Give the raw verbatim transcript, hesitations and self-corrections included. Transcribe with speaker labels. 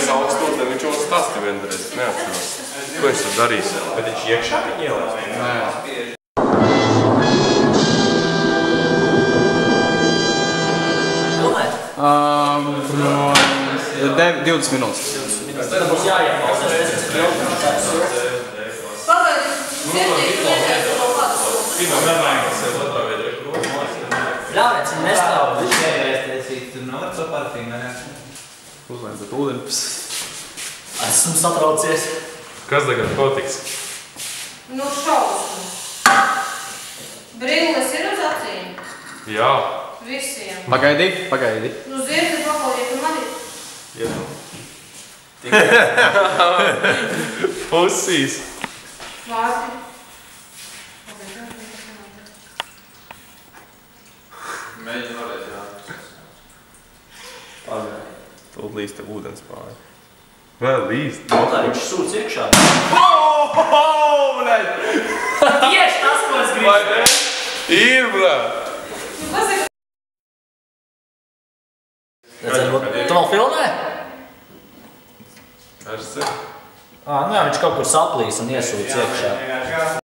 Speaker 1: augstu ūdeni, viņš jau stāsti vienreiz, neatceros. Ko es tur darīju?
Speaker 2: Bet viņš iekšā viņa ielās?
Speaker 1: Nē.
Speaker 3: Um, divdesmit minūtes.
Speaker 4: Tad būs jāiepalsās.
Speaker 5: Pagaidi, sirdīgi, nezinu, to pats.
Speaker 4: Ļāviens, viņi nestāv.
Speaker 6: Viņš ieviesties, tur nav ar to parfīmu, ne?
Speaker 3: Uzlēm pat ūdeni.
Speaker 4: Esmu satraucies.
Speaker 1: Kas tagad notiks?
Speaker 5: Nu, šausmas. Brilles ir uz acīm?
Speaker 1: Jā.
Speaker 5: Visiem.
Speaker 3: Pagaidi, pagaidi.
Speaker 5: Nu, zirdi pakaujiet un manī.
Speaker 1: Jā. Pusīs.
Speaker 5: Vārdi.
Speaker 2: Mēģi varēt, jā.
Speaker 1: Pagaidi. Tūlīt līst tev ūdens pāri. Vēl līst.
Speaker 4: Tā viņš sūc iekšā.
Speaker 1: Oh, oh, bļaļ!
Speaker 4: Tieši tas, ko es gribu.
Speaker 1: Vai ne? Ir, brāt!
Speaker 5: Nu, pasaka.
Speaker 4: Tu vēl filmē?
Speaker 1: Ar sevi.
Speaker 4: Ā, nu jā, viņš kaut kur saplīs un iesūc iekšā.